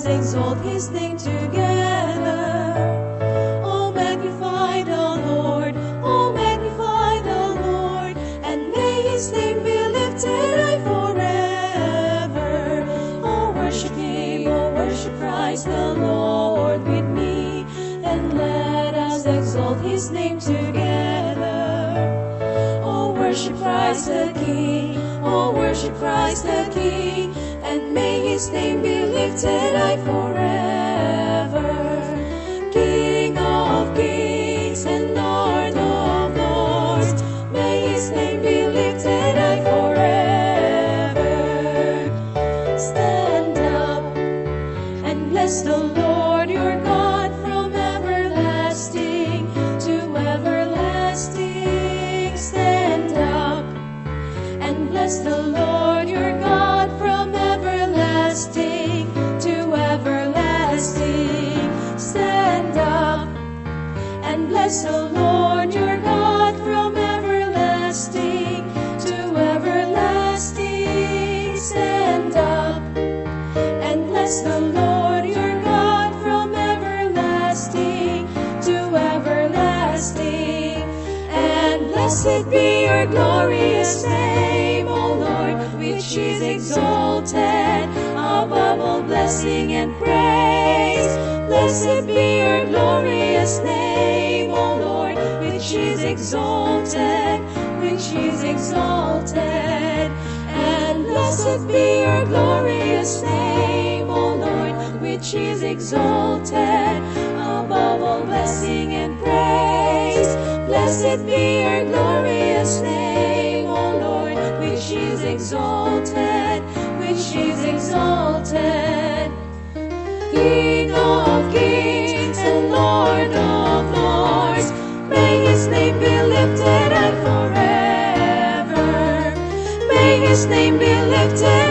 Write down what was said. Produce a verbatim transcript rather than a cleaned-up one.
exalt his name together. Oh, magnify the Lord, oh, magnify the Lord, and may his name be lifted high forever. Oh, worship him, oh, worship Christ the Lord with me, and let us exalt his name together. Oh, worship Christ the King, oh, worship Christ the King, and may his name be lifted high forever. King of kings and Lord of lords, may his name be lifted high forever. Stand up and bless the Lord your God from everlasting to everlasting. Stand up and bless the Lord your God from everlasting to everlasting. Stand up and bless the Lord your God from everlasting to everlasting. Stand up and bless the Lord your God from everlasting to everlasting. And blessed be your glorious name, O Lord, which is exalted above all blessing and praise. Blessed be your glorious name, O Lord, which is exalted, which is exalted. And blessed be your glorious name, O Lord, which is exalted above all blessing and praise. Blessed be your glorious name, O Lord, which is exalted, which is exalted. King of kings and Lord of lords, may his name be lifted high forever. May his name be lifted